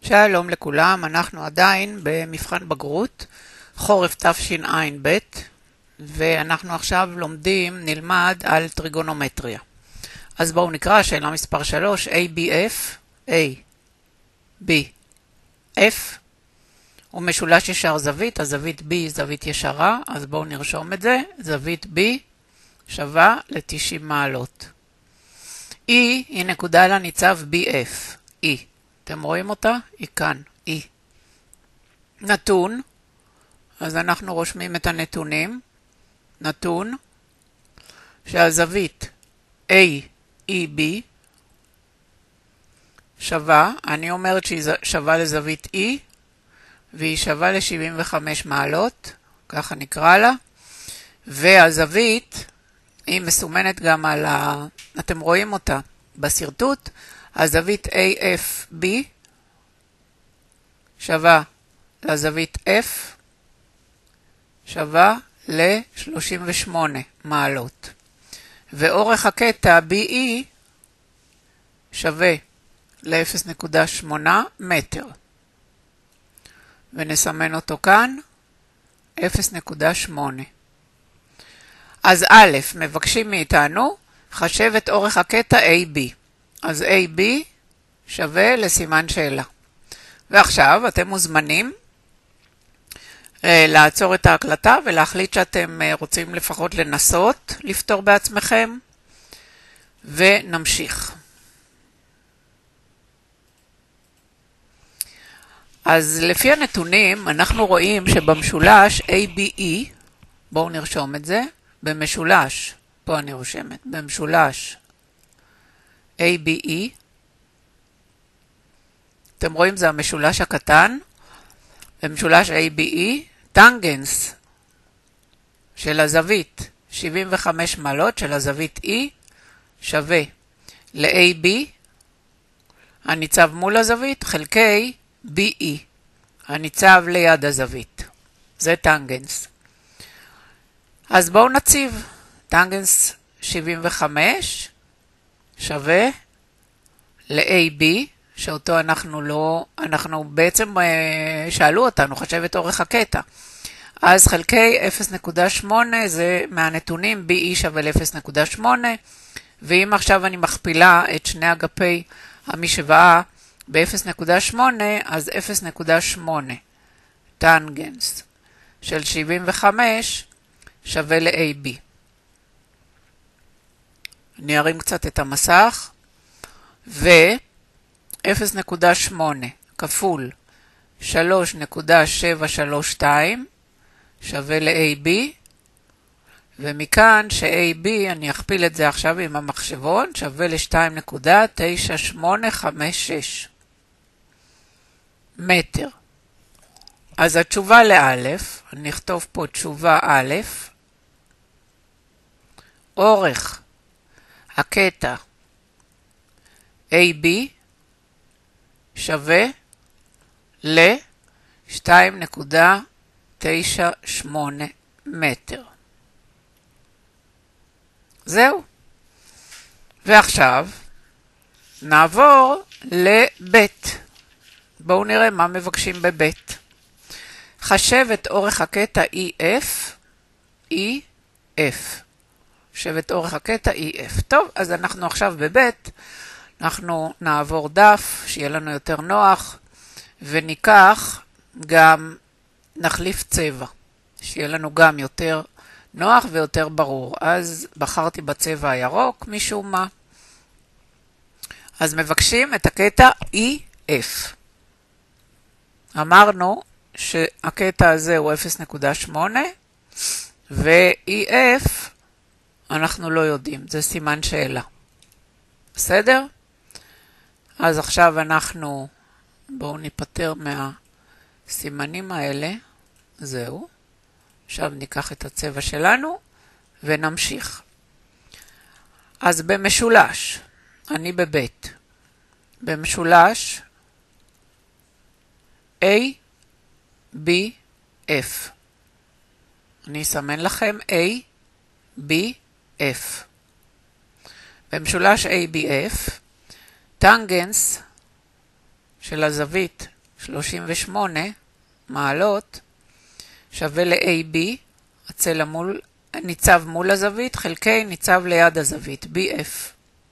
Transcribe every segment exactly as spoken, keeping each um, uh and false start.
שלום לכולם, אנחנו עדיין במבחן בגרות חורף תשע"ב ואנחנו עכשיו לומדים, נלמד על טריגונומטריה. אז בואו נקרא שאלה מספר שלוש, A B F, A, B, F, הוא משולש ישר זווית, הזווית B היא זווית ישרה, אז בואו נרשום את זה, זווית B שווה ל-תשעים מעלות. E היא נקודה לניצב B F, E. אתם רואים אותה? היא כאן, E. נתון, אז אנחנו רושמים את הנתונים. נתון, שהזווית A E B שווה, אני אומרת שהיא שווה לזווית E, והיא שווה ל-שבעים וחמש מעלות, ככה נקרא לה, והזווית היא מסומנת גם על ה... אתם רואים אותה בסרטוט, הזווית A F B שווה לזווית F שווה ל-שלושים ושמונה מעלות. ואורך הקטע B E שווה ל-אפס נקודה שמונה מטר. ונסמן אותו כאן, אפס נקודה שמונה. אז א', מבקשים מאיתנו, חשב את אורך הקטע A B. אז A B שווה לסימן שאלה. ועכשיו אתם מוזמנים אה, לעצור את ההקלטה ולהחליט שאתם אה, רוצים לפחות לנסות לפתור בעצמכם, ונמשיך. אז לפי הנתונים אנחנו רואים שבמשולש A B E, בואו נרשום את זה, במשולש, פה אני רושמת, במשולש A B E, אתם רואים זה המשולש הקטן, במשולש A B E, טנגנס של הזווית שבעים וחמש מעלות של הזווית E שווה ל-A B, הניצב מול הזווית, חלקי B E, הניצב ליד הזווית. זה טנגנס. אז בואו נציב. טנגנס שבעים וחמש שווה ל-A B, שאותו אנחנו לא, אנחנו בעצם שאלו אותנו, חשב את אורך הקטע. אז חלקי אפס נקודה שמונה זה מהנתונים, B E שווה ל-אפס נקודה שמונה, ואם עכשיו אני מכפילה את שני אגפי המשוואה ב-אפס נקודה שמונה, אז אפס נקודה שמונה טנגנס של שבעים וחמש שווה ל-A B. אני ארים קצת את המסך, ו-אפס נקודה שמונה כפול שלוש נקודה שבע שלוש שתיים שווה ל-A B, ומכאן ש-A B, אני אכפיל את זה עכשיו עם המחשבון, שווה ל-שתיים נקודה תשע שמונה חמש שש מטר. אז התשובה לאלף, אני אכתוב פה תשובה א', אורך הקטע A B שווה ל-שתיים נקודה תשע שמונה מטר. זהו. ועכשיו נעבור לבית. בואו נראה מה מבקשים בבית. חשב את אורך הקטע E F, E F. חשב את אורך הקטע E F. טוב, אז אנחנו עכשיו בבית. אנחנו נעבור דף, שיהיה לנו יותר נוח, וניקח גם, נחליף צבע, שיהיה לנו גם יותר נוח ויותר ברור. אז בחרתי בצבע הירוק משום מה. אז מבקשים את הקטע E F. אמרנו שהקטע הזה הוא אפס נקודה שמונה, ו-E F אנחנו לא יודעים, זה סימן שאלה. בסדר? אז עכשיו אנחנו, בואו ניפטר מהסימנים האלה, זהו. עכשיו ניקח את הצבע שלנו ונמשיך. אז במשולש, אני בבית, במשולש A, B, F. אני אסמן לכם A, B, F. במשולש A, B, F, טנגנס של הזווית שלושים ושמונה מעלות שווה ל-איי בי, הצלע מול, ניצב מול הזווית, חלקי ניצב ליד הזווית, בי אף.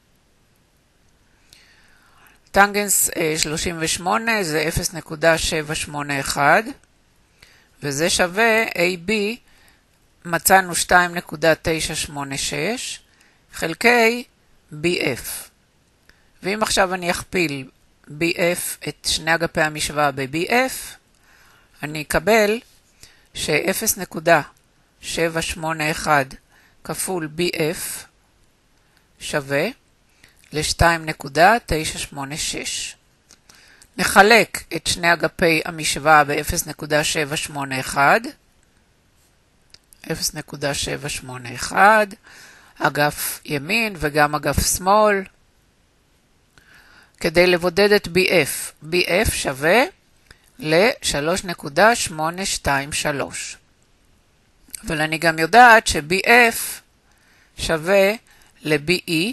טנגנס שלושים ושמונה זה אפס נקודה שבע שמונה אחת, וזה שווה איי בי, מצאנו שתיים נקודה תשע שמונה שש, חלקי בי אף. ואם עכשיו אני אכפיל בי אף את שני אגפי המשוואה ב-בי אף, אני אקבל ש-אפס נקודה שבע שמונה אחת כפול בי אף שווה ל-שתיים נקודה תשע שמונה שש. נחלק את שני אגפי המשוואה ב-אפס נקודה שבע שמונה אחת, אפס נקודה שבע שמונה אחת, אגף ימין וגם אגף שמאל, כדי לבודד את בי אף. בי אף שווה ל-שלוש נקודה שמונה שתיים שלוש. אבל אני גם יודעת ש-בי אף שווה ל-בי אי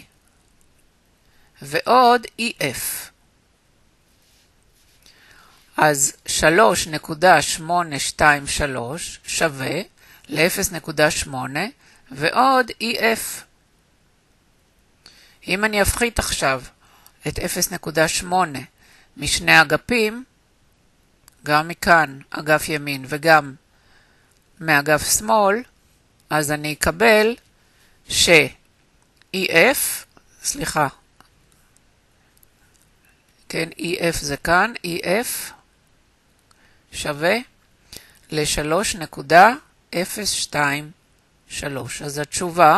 ועוד אי אף. אז שלוש נקודה שמונה שתיים שלוש שווה ל-אפס נקודה שמונה ועוד אי אף. אם אני אפחית עכשיו את אפס נקודה שמונה משני אגפים, גם מכאן אגף ימין וגם מאגף שמאל, אז אני אקבל ש-אי אף, סליחה, כן, אי אף זה כאן, אי אף שווה ל-שלוש נקודה אפס שתיים שלוש. אז התשובה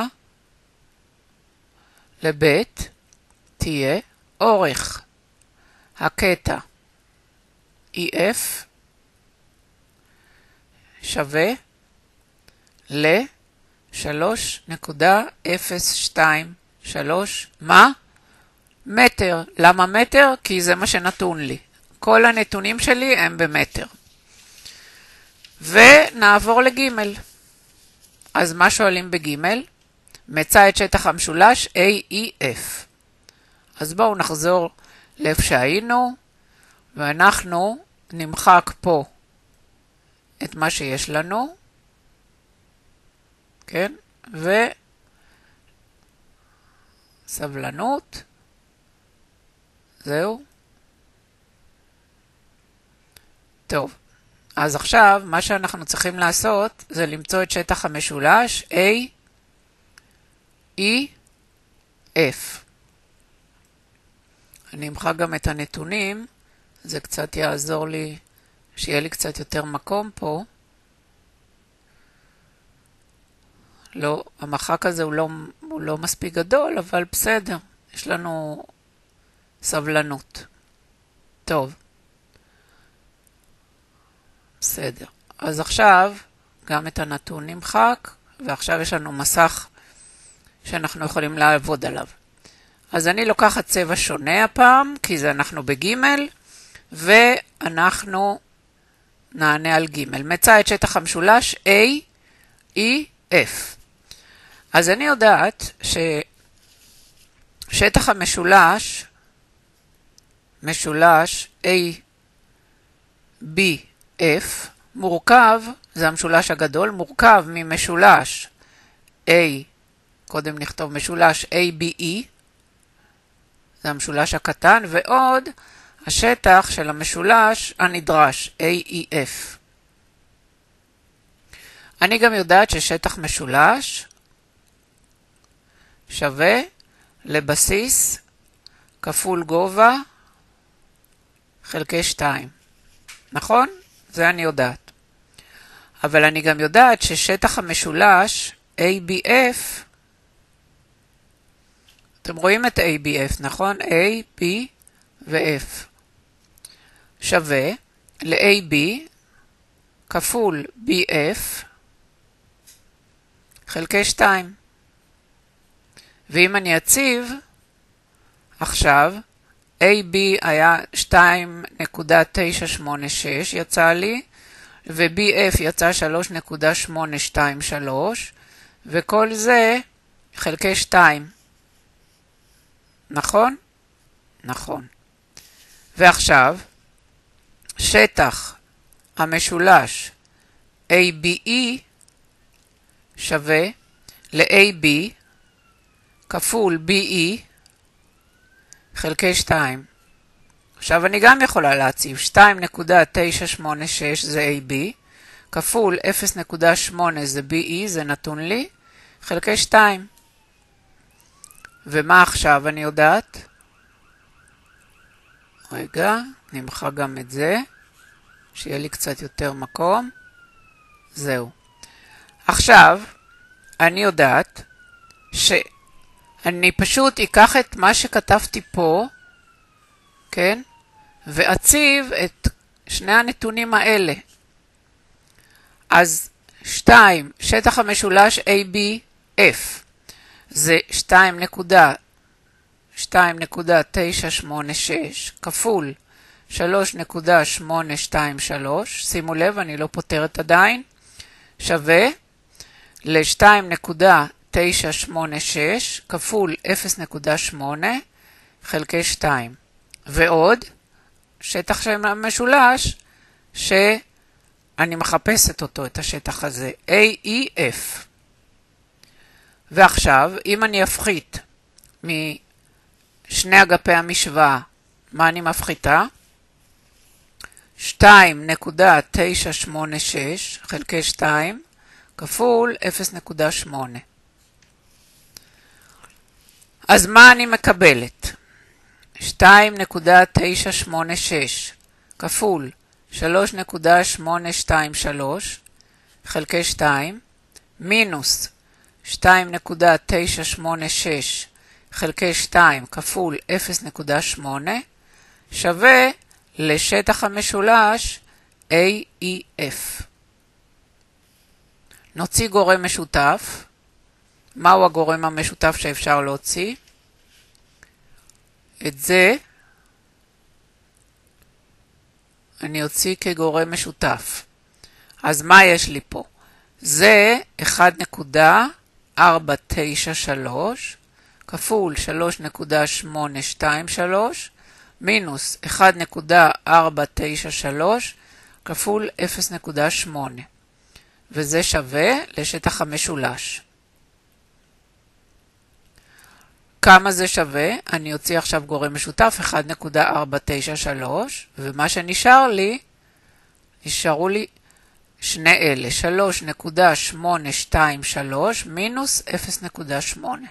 לבית תהיה אורך הקטע אי אף שווה ל-שלוש נקודה אפס שתיים שלוש, מה? מטר. למה מטר? כי זה מה שנתון לי. כל הנתונים שלי הם במטר. ונעבור לג'. אז מה שואלים בג'? מצא את שטח המשולש איי אי אף. אז בואו נחזור לאיפה שהיינו, ואנחנו נמחק פה את מה שיש לנו, כן? וסבלנות. זהו. טוב. אז עכשיו מה שאנחנו צריכים לעשות זה למצוא את שטח המשולש איי אי אף. אני אמחק גם את הנתונים, זה קצת יעזור לי, שיהיה לי קצת יותר מקום פה. לא, המחק הזה הוא לא, הוא לא מספיק גדול, אבל בסדר, יש לנו סבלנות. טוב. בסדר. אז עכשיו גם את הנתון נמחק, ועכשיו יש לנו מסך שאנחנו יכולים לעבוד עליו. אז אני לוקחת צבע שונה הפעם, כי זה אנחנו בג', ואנחנו נענה על ג'. מצא את שטח המשולש איי אי אף. אז אני יודעת ששטח המשולש, משולש איי בי אף, מורכב, זה המשולש הגדול, מורכב ממשולש A, קודם נכתוב משולש איי בי אי, זה המשולש הקטן, ועוד השטח של המשולש הנדרש, איי אי אף. אני גם יודעת ששטח משולש שווה לבסיס כפול גובה חלקי שתיים. נכון? זה אני יודעת. אבל אני גם יודעת ששטח המשולש איי בי אף, אתם רואים את איי בי אף, נכון? A, B ו-F שווה ל-איי בי כפול בי אף חלקי שתיים. ואם אני אציב, עכשיו, איי בי היה שתיים נקודה תשע שמונה שש יצא לי, ו-בי אף יצא שלוש נקודה שמונה שתיים שלוש, וכל זה חלקי שתיים. נכון? נכון. ועכשיו, שטח המשולש A B E שווה ל-A B כפול B E חלקי שתיים. עכשיו אני גם יכולה להציב שתיים נקודה תשע שמונה שש זה A B, כפול אפס נקודה שמונה זה B E, זה נתון לי, חלקי שתיים. ומה עכשיו אני יודעת? רגע, נמחק גם את זה, שיהיה לי קצת יותר מקום. זהו. עכשיו, אני יודעת שאני פשוט אקח את מה שכתבתי פה, כן? ואציב את שני הנתונים האלה. אז שתיים, שטח המשולש A B F, זה שתיים נקודה תשע שמונה שש כפול שלוש נקודה שמונה שתיים שלוש, שימו לב, אני לא פותרת עדיין, שווה ל-שתיים נקודה תשע שמונה שש כפול אפס נקודה שמונה חלקי שתיים. ועוד, שטח של המשולש שאני מחפשת אותו, את השטח הזה, A E F. ועכשיו, אם אני אפחית משני אגפי המשוואה, מה אני מפחיתה? שתיים נקודה תשע שמונה שש חלקי שתיים כפול אפס נקודה שמונה. אז מה אני מקבלת? שתיים נקודה תשע שמונה שש כפול שלוש נקודה שמונה שתיים שלוש חלקי שתיים מינוס שתיים נקודה תשע שמונה שש חלקי שתיים כפול אפס נקודה שמונה שווה לשטח המשולש A E F. נוציא גורם משותף. מהו הגורם המשותף שאפשר להוציא? את זה אני אוציא כגורם משותף. אז מה יש לי פה? זה אחת נקודה ארבע תשע שלוש כפול שלוש נקודה שמונה שתיים שלוש מינוס אחת נקודה ארבע תשע שלוש כפול אפס נקודה שמונה. וזה שווה לשטח המשולש. כמה זה שווה? אני אוציא עכשיו גורם משותף אחת נקודה ארבע תשע שלוש, ומה שנשאר לי, נשארו לי שני אלה, שלוש נקודה שמונה שתיים שלוש מינוס אפס נקודה שמונה.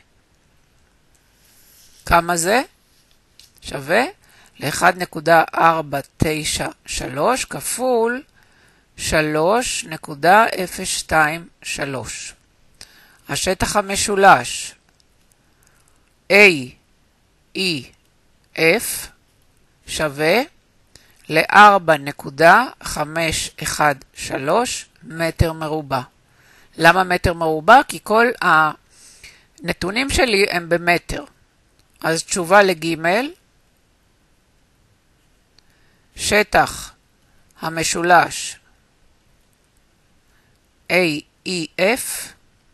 כמה זה? שווה ל-אחת נקודה ארבע תשע שלוש כפול שלוש נקודה אפס שתיים שלוש. השטח המשולש A E F שווה ל-ארבע נקודה חמש אחת שלוש מטר מרובע. למה מטר מרובע? כי כל הנתונים שלי הם במטר. אז תשובה לג' שטח המשולש A E F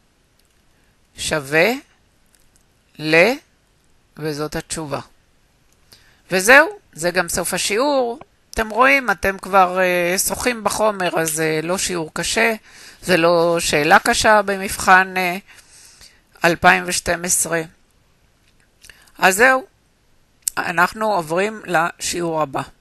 שווה ל, וזאת התשובה. וזהו, זה גם סוף השיעור. אתם רואים, אתם כבר uh, שוחים בחומר, אז uh, לא שיעור קשה, זה לא שאלה קשה במבחן uh, אלפיים ושתים עשרה. אז זהו, אנחנו עוברים לשיעור הבא.